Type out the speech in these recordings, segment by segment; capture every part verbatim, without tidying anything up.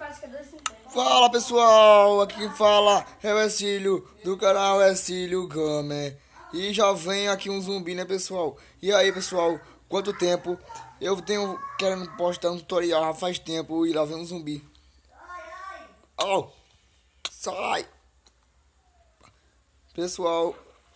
Fala pessoal, aqui quem fala é o Ercílio do canal Ercílio Gamer. E já vem aqui um zumbi, né pessoal? E aí pessoal, quanto tempo? Eu tenho querendo postar um tutorial já faz tempo e lá vem um zumbi. Oh, sai! Pessoal.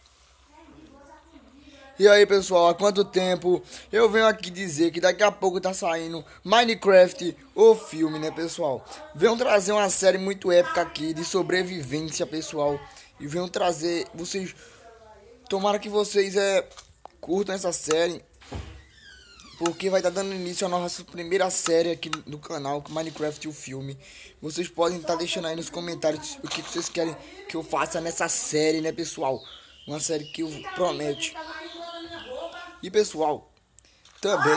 E aí pessoal, há quanto tempo eu venho aqui dizer que daqui a pouco tá saindo Minecraft, o filme, né pessoal? Venho trazer uma série muito épica aqui de sobrevivência, pessoal. E venho trazer, vocês, tomara que vocês é, curtam essa série, porque vai estar tá dando início à nossa primeira série aqui no canal, Minecraft, o filme. Vocês podem estar tá deixando aí nos comentários o que vocês querem que eu faça nessa série, né pessoal? Uma série que eu prometo. E pessoal, também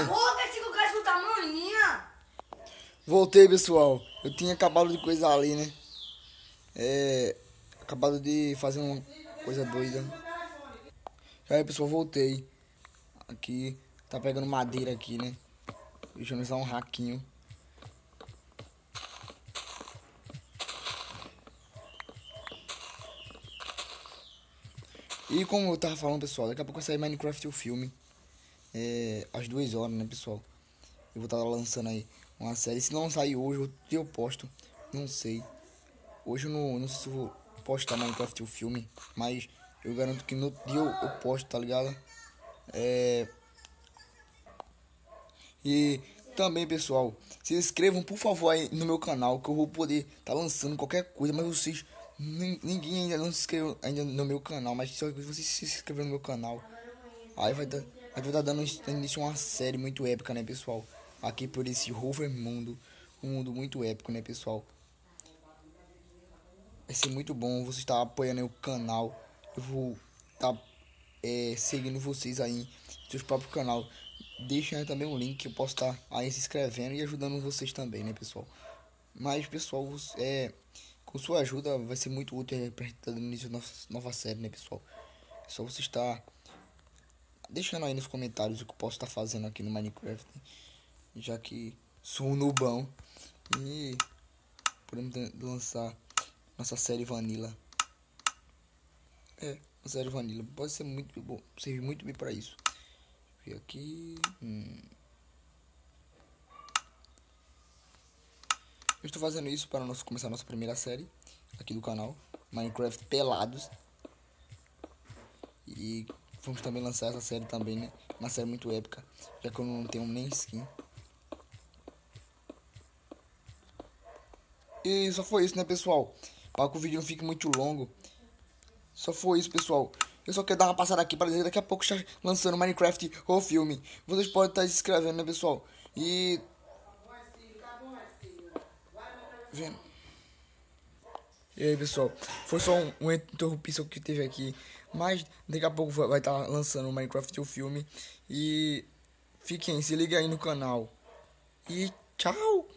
voltei pessoal, eu tinha acabado de coisar ali, né? É, acabado de fazer uma coisa doida. E aí pessoal, voltei. Aqui, tá pegando madeira aqui, né? Deixa eu usar um raquinho. E como eu tava falando pessoal, daqui a pouco vai sair Minecraft o filme. É, às duas horas, né pessoal? Eu vou estar lançando aí uma série. Se não sair hoje, eu posto. Não sei. Hoje eu não, não sei se eu vou postar Minecraft o filme, mas eu garanto que no dia eu, eu posto, tá ligado? É... E também pessoal, se inscrevam por favor aí no meu canal, que eu vou poder estar tá lançando qualquer coisa. Mas vocês, ninguém ainda não se inscreveu ainda no meu canal, mas se vocês se inscreverem no meu canal, aí vai dar... Eu vou estar dando início a uma série muito épica, né, pessoal? Aqui por esse Rover Mundo. Um mundo muito épico, né, pessoal? Vai ser muito bom você estar apoiando aí o canal. Eu vou estar é, seguindo vocês aí no seu próprio canal. Deixem aí também um link que eu posso estar aí se inscrevendo e ajudando vocês também, né, pessoal? Mas, pessoal, é, com sua ajuda vai ser muito útil para estar dando início a nossa nova série, né, pessoal? É só você estar... deixando aí nos comentários o que eu posso estar fazendo aqui no Minecraft, já que sou um nubão. E podemos lançar nossa série Vanilla. É, a série Vanilla pode ser muito bom, servir muito bem para isso. E aqui, hum. eu estou fazendo isso para nós começar a nossa primeira série aqui do canal, Minecraft Pelados. E vamos também lançar essa série também, né? Uma série muito épica, já que eu não tenho nem skin. E só foi isso, né, pessoal? Para que o vídeo não fique muito longo. Só foi isso, pessoal. Eu só quero dar uma passada aqui para dizer que daqui a pouco está lançando Minecraft o filme. Vocês podem estar se inscrevendo, né, pessoal? E... vendo? E aí, pessoal? Foi só um, um interrupção que teve aqui. Mas daqui a pouco vai estar lançando o Minecraft o filme. E fiquem, se liguem aí no canal. E tchau!